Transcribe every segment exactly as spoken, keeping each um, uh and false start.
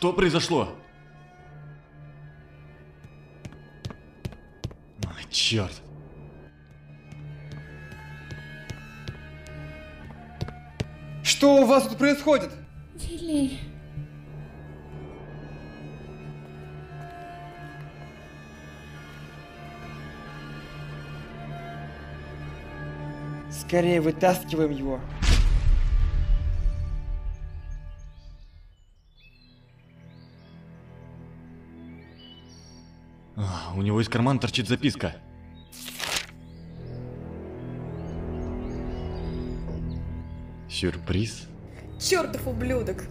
Что произошло? Ой, черт. Что у вас тут происходит? Вилли. Скорее вытаскиваем его. А, у него из кармана торчит записка. Сюрприз? Чертов ублюдок.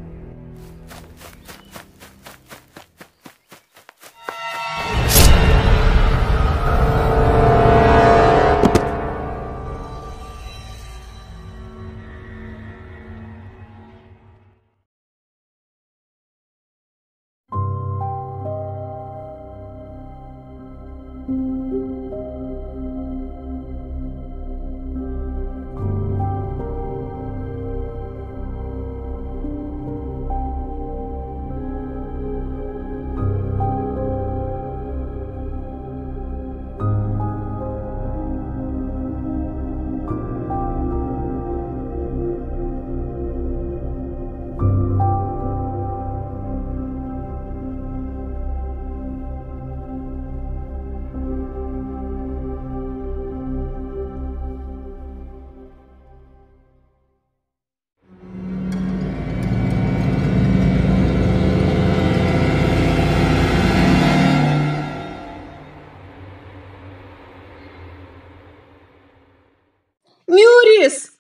Мюрис!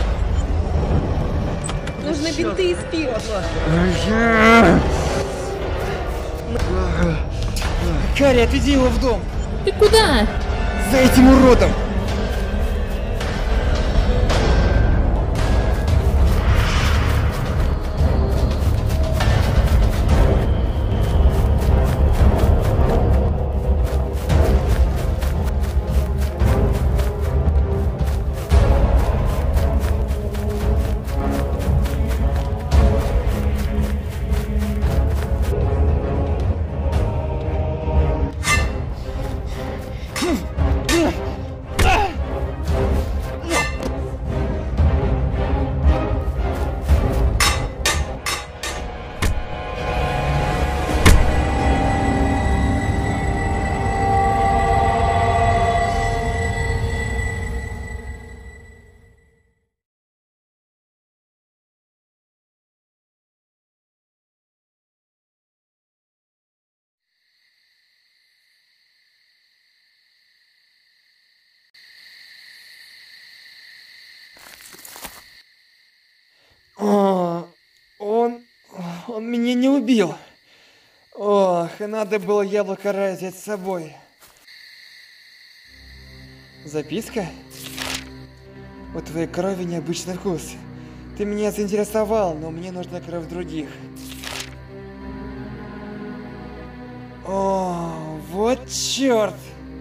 Нужны бинты и спирт. Карри, отведи его в дом. Ты куда? За этим уродом. О, он... он меня не убил. Ох, и надо было яблоко рая взять с собой. Записка? У твоей крови необычный вкус. Ты меня заинтересовал, но мне нужна кровь других. О, вот черт!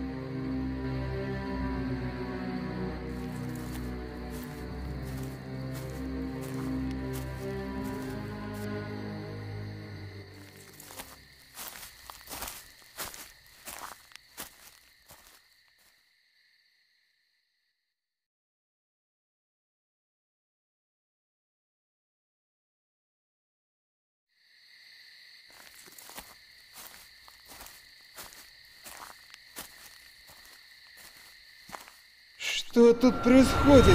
Что тут происходит?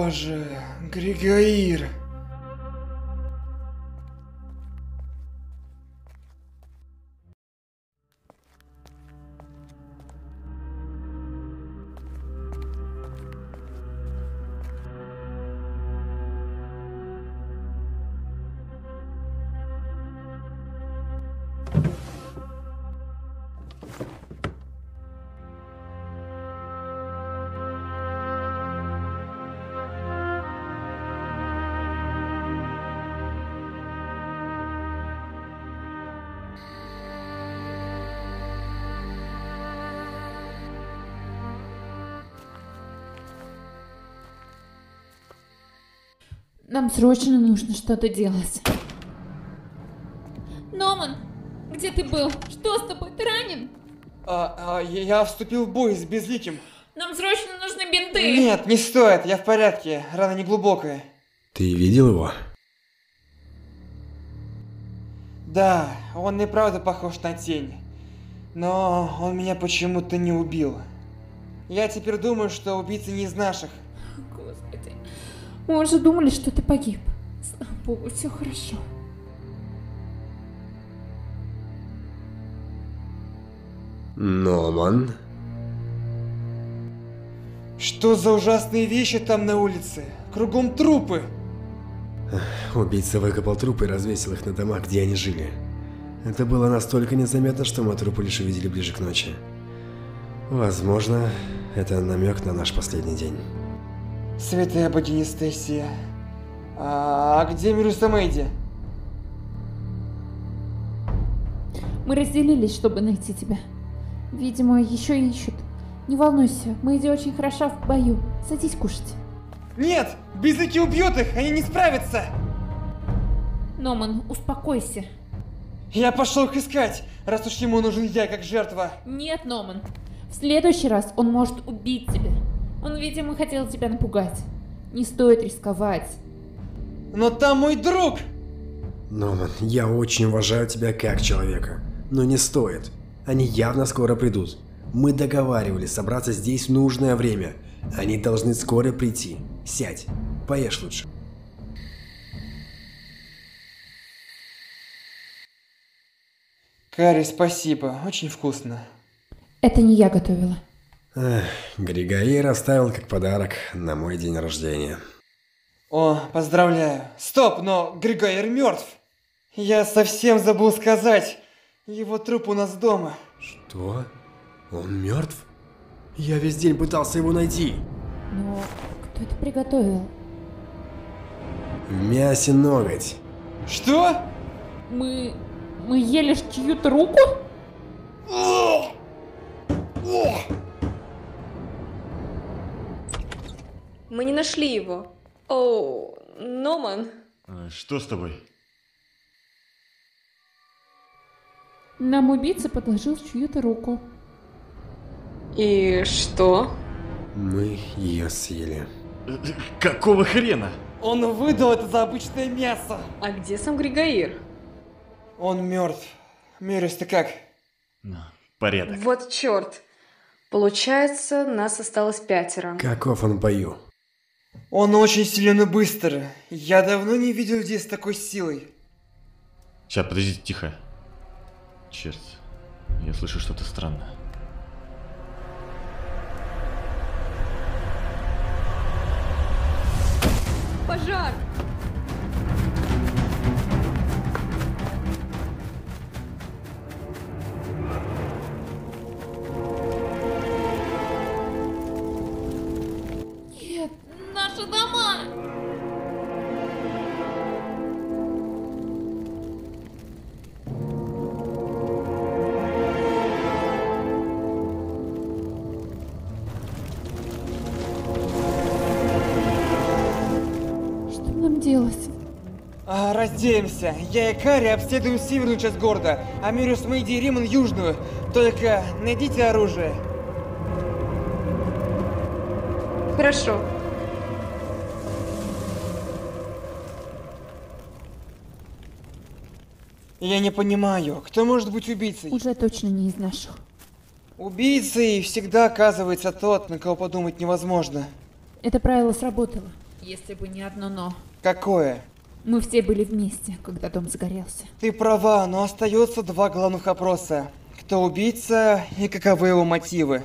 Боже, Григаир. Нам срочно нужно что-то делать. Номан, где ты был? Что с тобой? Ты ранен? А, а, я я вступил в бой с Безликим. Нам срочно нужны бинты. Нет, не стоит, я в порядке, рана не глубокая. Ты видел его? Да, он и правда похож на тень. Но он меня почему-то не убил. Я теперь думаю, что убийца не из наших. Господи. Мы уже думали, что ты погиб. Слава богу, все хорошо. Номан? Что за ужасные вещи там на улице? Кругом трупы. Убийца выкопал трупы и развесил их на домах, где они жили. Это было настолько незаметно, что мы трупы лишь увидели ближе к ночи. Возможно, это намек на наш последний день. Святая богиня Стессия. А, а где Мирус и Мэйди? Мы разделились, чтобы найти тебя. Видимо, еще ищут. Не волнуйся, Мэйди очень хороша в бою. Садись кушать. Нет! Безликий убьет их, они не справятся! Номан, успокойся. Я пошел их искать, раз уж ему нужен я как жертва. Нет, Номан. В следующий раз он может убить тебя. Он, видимо, хотел тебя напугать. Не стоит рисковать. Но там мой друг! Номан, я очень уважаю тебя как человека. Но не стоит. Они явно скоро придут. Мы договаривались собраться здесь в нужное время. Они должны скоро прийти. Сядь. Поешь лучше. Карри, спасибо, очень вкусно. Это не я готовила. Эх, Григаир оставил как подарок на мой день рождения. О, поздравляю. Стоп, но Григаир мертв. Я совсем забыл сказать. Его труп у нас дома. Что? Он мертв? Я весь день пытался его найти. Но кто это приготовил? В мясе ноготь. Что? Мы... мы ели ж чью-то руку? Мы не нашли его. Оу, Номан. А, Что с тобой? Нам убийца подложил чью-то руку. И что? Мы ее съели. Э, Какого хрена? Он выдал это за обычное мясо. А где сам Григаир? Он мертв. Мирис, ты как? Ну, порядок. Вот черт. Получается, нас осталось пятеро. Каков он в бою? Он очень силен и быстр. Я давно не видел людей с такой силой. Сейчас, подождите, тихо. Черт, я слышу что-то странное. Пожар! Нет, наши дома! Что нам делать? А, раздеемся. Я и Карри обследуем северную часть города, а Мирис, Мэйди и Риман южную. Только найдите оружие. Хорошо. Я не понимаю, кто может быть убийцей? Уже точно не из наших. Убийцей всегда оказывается тот, на кого подумать невозможно. Это правило сработало. Если бы не одно но. Какое? Мы все были вместе, когда дом загорелся. Ты права, но остается два главных вопроса. Кто убийца и каковы его мотивы?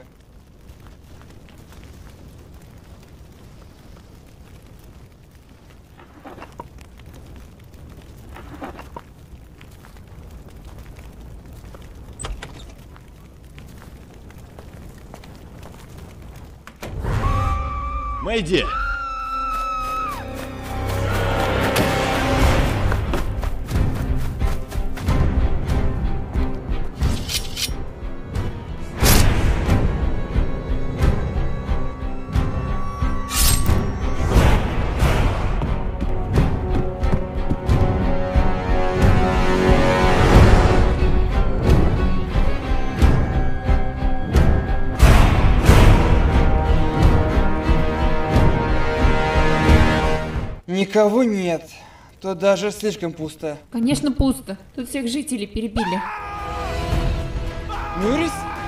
Мэйди! Никого нет. Тут даже слишком пусто. Конечно, пусто. Тут всех жителей перебили. Мюрис?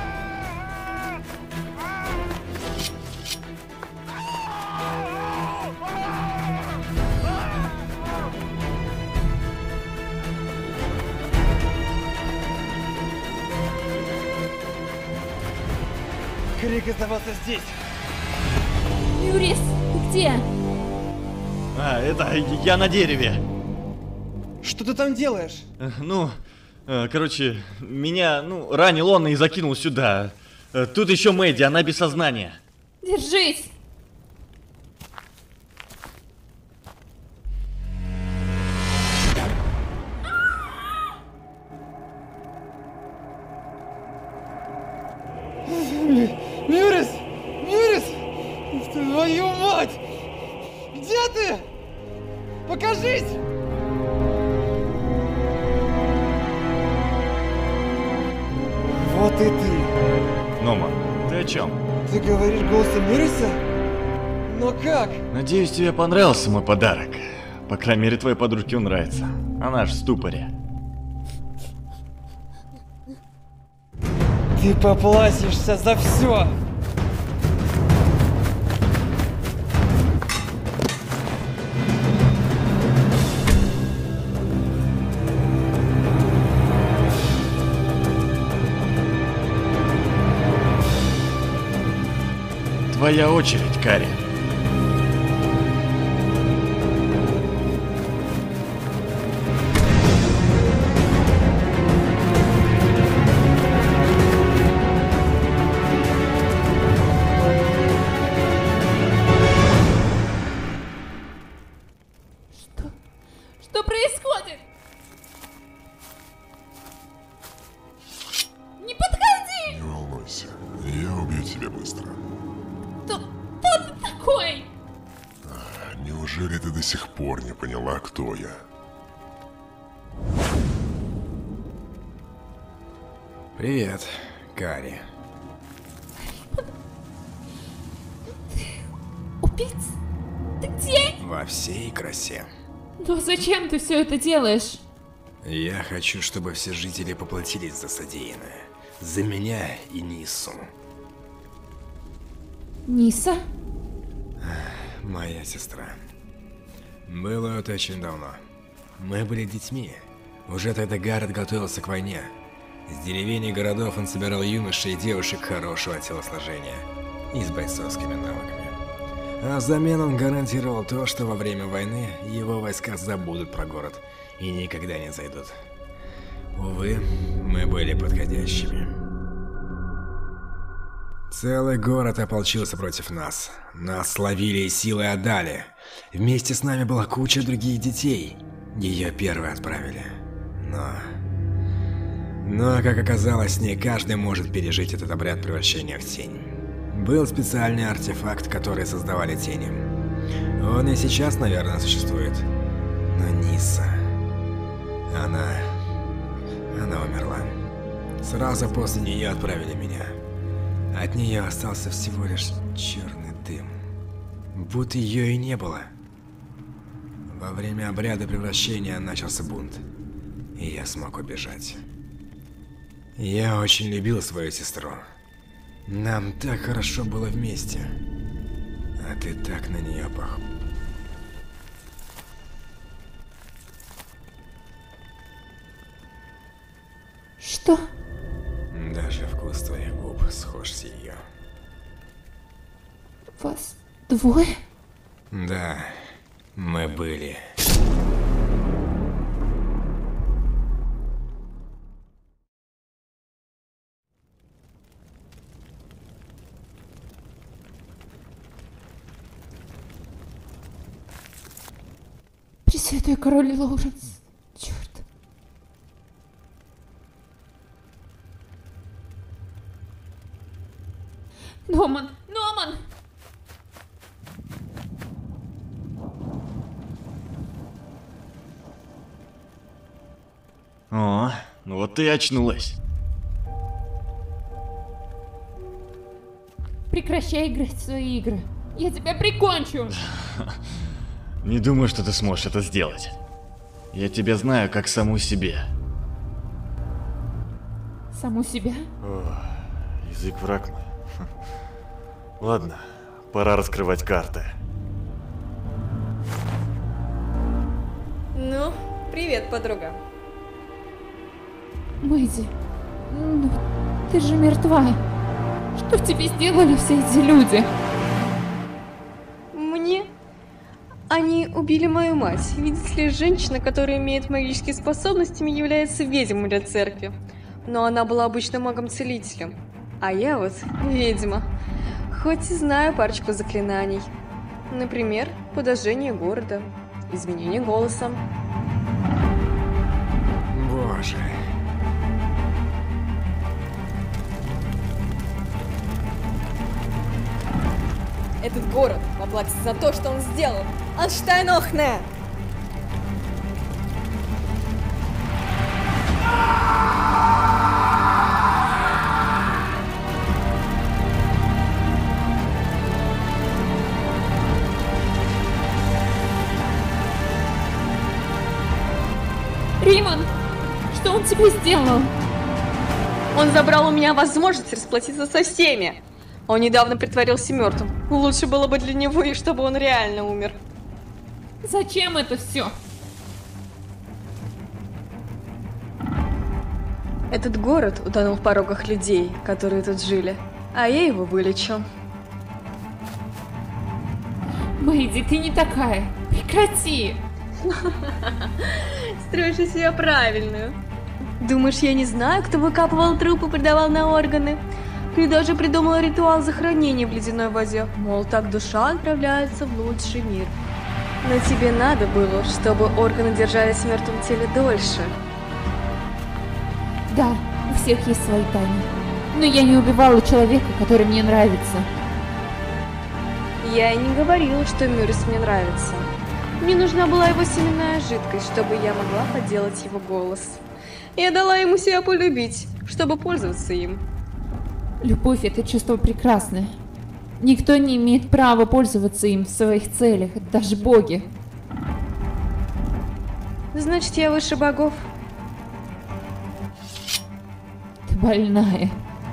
Крик издавался здесь. Мюрис, ты где? А, это я на дереве. Что ты там делаешь? Э, Ну, э, короче, меня, ну, ранил он и закинул сюда. Э, Тут еще Мэдди, она без сознания. Держись! Мюрис! Мюрис! Твою мать! Где ты? Покажись! Вот и ты. Нома, ты о чем? Ты говоришь голосом Мюриса? Но как? Надеюсь, тебе понравился мой подарок. По крайней мере, твоей подружке он нравится. Она ж в ступоре. Ты поплатишься за все. Твоя очередь, Кари. Что? Что происходит? Не подходи! Не волнуйся, я убью тебя быстро. Кто, кто ты такой? Неужели ты до сих пор не поняла, кто я? Привет, Кари. Убийц? Ты где? Во всей красе. Но зачем ты все это делаешь? Я хочу, чтобы все жители поплатились за содеянное. За меня и Ниссу. Ниса? Моя сестра. Было это очень давно. Мы были детьми. Уже тогда Гаррет готовился к войне. С деревень и городов он собирал юношей и девушек хорошего телосложения и с бойцовскими навыками. А взамен он гарантировал то, что во время войны его войска забудут про город и никогда не зайдут. Увы, мы были подходящими. Целый город ополчился против нас. Нас словили и силой отдали. Вместе с нами была куча других детей. Ее первые отправили. Но... Но, как оказалось, не каждый может пережить этот обряд превращения в тень. Был специальный артефакт, который создавали тени. Он и сейчас, наверное, существует. Но Нисса... Она... Она умерла. Сразу после нее отправили меня. От нее остался всего лишь черный дым. Будто ее и не было. Во время обряда превращения начался бунт. И я смог убежать. Я очень любил свою сестру. Нам так хорошо было вместе. А ты так на нее пох... Что? Даже вкус твоих губ схож с ее. Вас двое? Да, мы были. Пресвятой король Лоуренс. Черт. Номан! Номан! О, ну вот ты и очнулась. Прекращай играть в свои игры. Я тебя прикончу! Не думаю, что ты сможешь это сделать. Я тебя знаю как саму себе. Саму себя? О, язык враг мой. Ладно, пора раскрывать карты. Ну, привет, подруга. Мэйди, ну ты же мертва. Что тебе сделали все эти люди? Мне? Они убили мою мать. Видите ли, женщина, которая имеет магические способности, является ведьмой для церкви. Но она была обычным магом-целителем. А я вот ведьма. Хоть и знаю парочку заклинаний. Например, подожжение города, изменение голоса. Боже. Этот город поплатится за то, что он сделал. Анштайн-Охне! Риман, что он тебе сделал? Он забрал у меня возможность расплатиться со всеми. Он недавно притворился мертвым. Лучше было бы для него, и чтобы он реально умер. Зачем это все? Этот город утонул в порогах людей, которые тут жили, а я его вылечу. Мэйди, ты не такая. Прекрати. Строишь из себя правильную. Думаешь, я не знаю, кто выкапывал трупы и продавал на органы? Ты даже придумала ритуал захоронения в ледяной воде. Мол, так душа отправляется в лучший мир. Но тебе надо было, чтобы органы держались в мертвом теле дольше. Да, у всех есть свои тайны. Но я не убивала человека, который мне нравится. Я и не говорила, что Мюррис мне нравится. Мне нужна была его семенная жидкость, чтобы я могла подделать его голос. Я дала ему себя полюбить, чтобы пользоваться им. Любовь — это чувство прекрасное. Никто не имеет права пользоваться им в своих целях, даже боги. Значит, я выше богов. Ты больная.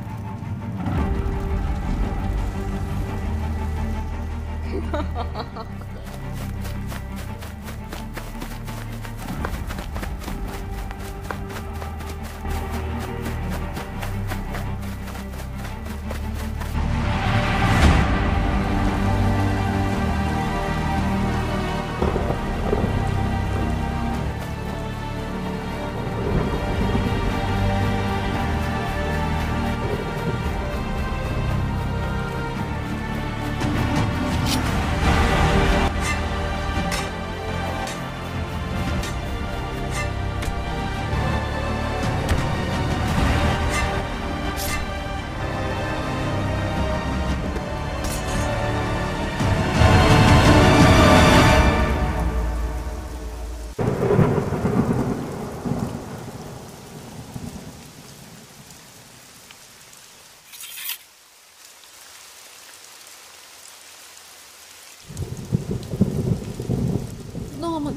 Номан.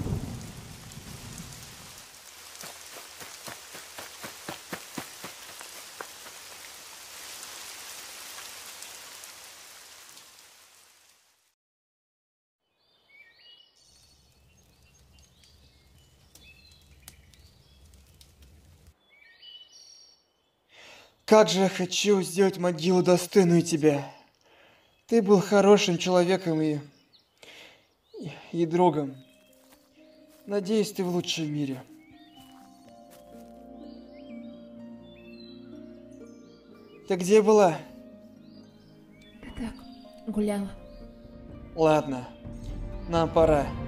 Как же я хочу сделать могилу достойную тебя. Ты был хорошим человеком и... и, и другом. Надеюсь, ты в лучшем мире. Ты где была? Да так, гуляла. Ладно, нам пора.